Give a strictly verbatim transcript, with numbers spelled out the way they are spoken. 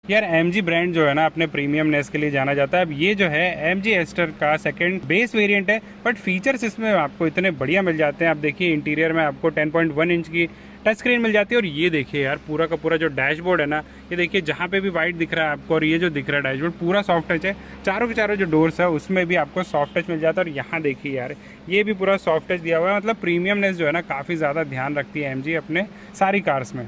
यार M G brand जो है ना अपने प्रीमियमनेस के लिए जाना जाता है। अब ये जो है एम जी एस्टर का सेकंड बेस वेरिएंट है, बट फीचर्स इसमें आपको इतने बढ़िया मिल जाते हैं। आप देखिए इंटीरियर में आपको टेन पॉइंट वन इंच की टच स्क्रीन मिल जाती है, और ये देखिए यार पूरा का पूरा जो डैशबोर्ड है ना, ये देखिए जहाँ पे भी वाइट दिख रहा है आपको, और ये जो दिख रहा है डैशबोर्ड पूरा सॉफ्ट टच है। चारों के चारों जो डोर्स है उसमें भी आपको सॉफ्ट टच मिल जाता है, और यहाँ देखिए यार ये भी पूरा सॉफ्ट टच दिया हुआ है। मतलब प्रीमियमनेस जो है ना काफ़ी ज़्यादा ध्यान रखती है एम जी अपने सारी कार्स में।